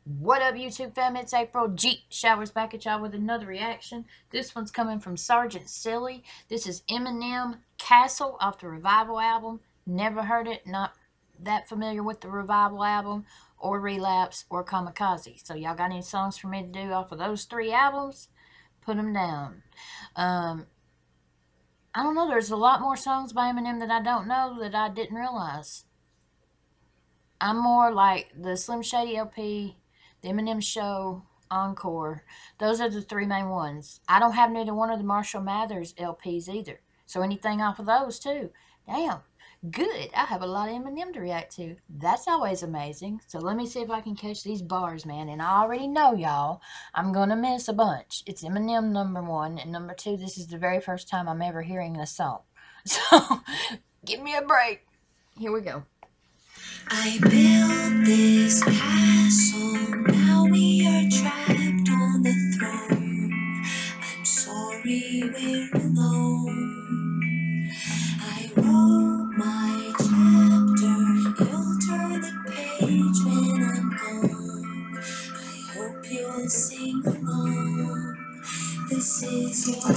What up, YouTube fam? It's April. G Showers back at y'all with another reaction. This one's coming from Sergeant Silly. This is Eminem, Castle off the Revival album. Never heard it, not that familiar with the Revival album, or Relapse, or Kamikaze. So y'all got any songs for me to do off of those three albums? Put them down. I don't know, there's a lot more songs by Eminem that I don't know that I didn't realize. I'm more like the Slim Shady LP, the Eminem Show, Encore. Those are the three main ones. I don't have neither one of the Marshall Mathers LPs either. So anything off of those too. Damn. Good. I have a lot of Eminem to react to. That's always amazing. So let me see if I can catch these bars, man. And I already know, y'all, I'm going to miss a bunch. It's Eminem #1. And #2, this is the very first time I'm ever hearing this song. So give me a break. Here we go. I built this castle, now we are trapped on the throne. I'm sorry we're alone. I wrote my chapter, you'll turn the page when I'm gone. I hope you'll sing along. This is your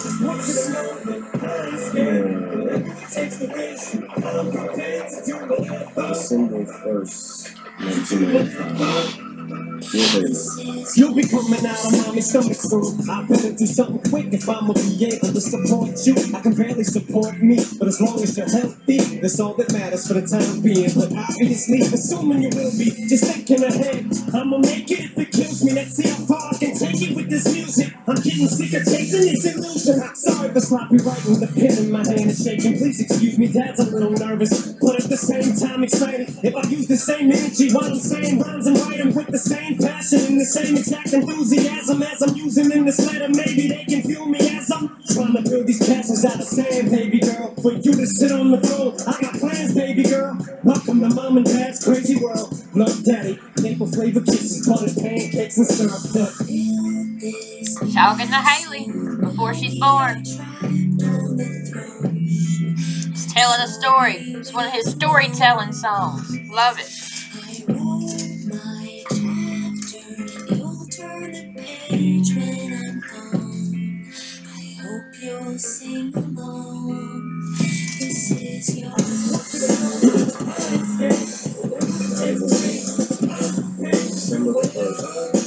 December 1st, 1995. You'll be coming out of mommy's stomach soon. I better do something quick if I'ma be able to support you. I can barely support me, but as long as you're healthy, that's all that matters for the time being. But obviously, assuming you will be, just thinking ahead, I'ma make it if it kills me. Let's see how far I can take it with this music. I'm getting sick of chasing this illusion. Sorry for sloppy writing, the pen in my hand is shaking. Please excuse me, Dad's a little nervous, but at the same time excited. If I use the same energy while I'm saying rhymes and write them with the same passion and the same exact enthusiasm as I'm using in this letter, maybe they can feel me as I'm trying to build these castles out of sand, baby girl. For you to sit on the throne, I got plans, baby girl. Welcome to Mom and Dad's crazy world. Love Daddy, maple flavor kisses, buttered pancakes and syrup. Talking to Haley before she's born. He's telling a story. It's one of his storytelling songs. Love it. when I'm gone. I hope you'll sing along. This is your December 1st,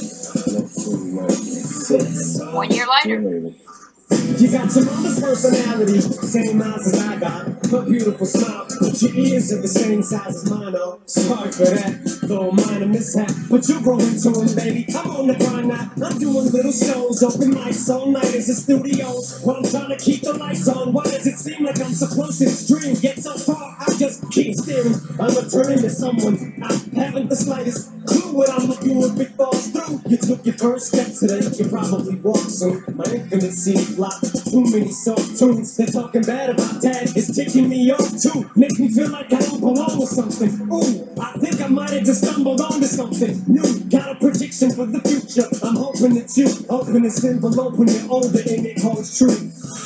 1996. 1 year later. You got your mama's personality, same eyes as I got. Her beautiful smile, but your ears are the same size as mine. Oh, sorry for that, though minor mishap. But you'll grow into them, baby. I'm on the grind now. I'm doing little shows, open mics all night as the studios. While I'm trying to keep the lights on, why does it seem like I'm so close to this dream? Yet so far, I just keep staring. I'm returning to someone I haven't the slightest clue what I'm gonna do if it falls through. You took your first step today, you probably walk soon. My infinite scene block, too many soft tunes. They're talking bad about Dad, it's ticking me off too. Makes me feel like I don't belong with something. Ooh, I think I might have just stumbled onto something new. Got a prediction for the future. I'm hoping that you open this envelope when you're older and it holds true.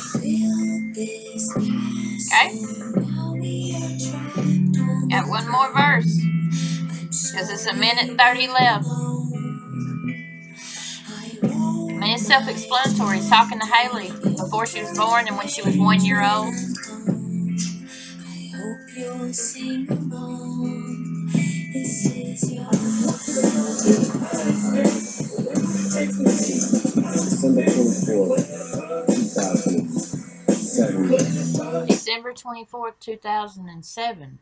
Okay. Got one more verse. Because it's 1:30 left. I mean, it's self-explanatory. He's talking to Haley before she was born and when she was 1 year old. I hope you'll sing along. This is your December 24th, 2007. December 24th, 2007.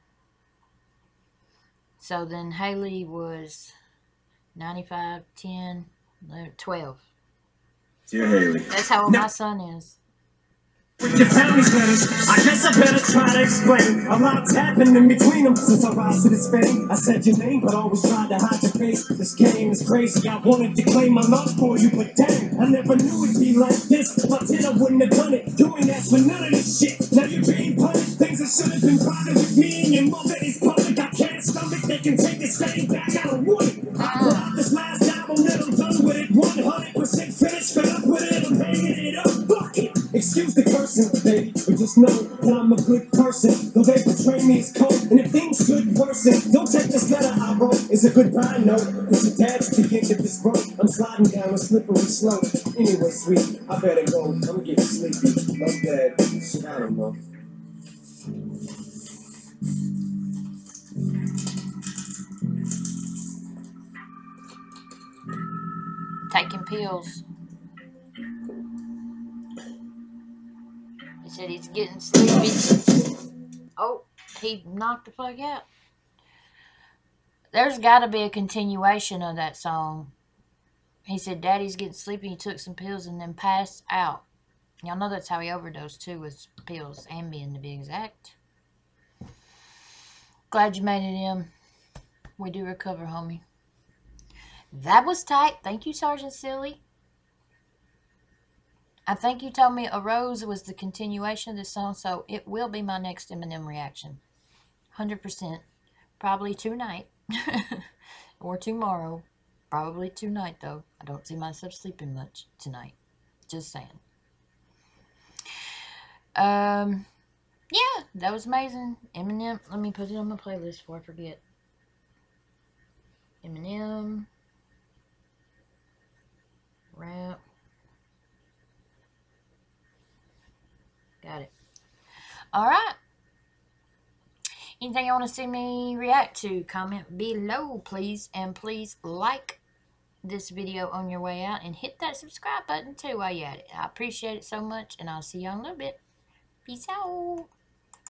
So then Haley was 95, 10, 11, 12. Dear Haley. That's how old my son is. With your family's letters, I guess I better try to explain. A lot's happened in between them since I rise to this fame. I said your name, but always tried to hide your face. This game is crazy, I wanted to claim my love for you, but dang, I never knew it'd be like this. If I did, I wouldn't have done it. You ain't asked for none of this shit. Now you're being punished. Things that should have been private with me and your mother is public. I can't stomach, they can take this fame back, I don't want it. I put out this last album, then I'm done with it. 100% finished, fed up with it, I'm hanging it up. Fuck it. Excuse the cursing, baby, but just know that I'm a good person. Though they portray me as cold, and if things could worsen, don't take this letter I wrote as a goodbye note. Cause your dad's the end of this road. I'm sliding down a slippery slope. Anyway, sweet, I better go. I'm getting sleepy. I'm dead. Shit, I don't know. Taking pills. He said he's getting sleepy. Oh, he knocked the fuck out. There's got to be a continuation of that song. He said Daddy's getting sleepy. He took some pills and then passed out. Y'all know that's how he overdosed too, with pills, Ambien to be exact. Glad you made it in. We do recover, homie. That was tight. Thank you, Sergeant Silly. I think you told me A Rose was the continuation of this song, so it will be my next Eminem reaction. 100%. Probably tonight. Or tomorrow. Probably tonight, though. I don't see myself sleeping much tonight. Just saying. Yeah, that was amazing. Eminem. Let me put it on my playlist before I forget. Eminem. Rap. Got it. Alright. Anything you want to see me react to, comment below, please. And please like this video on your way out. And hit that subscribe button, too, while you're at it. I appreciate it so much. And I'll see y'all in a little bit. Peace out.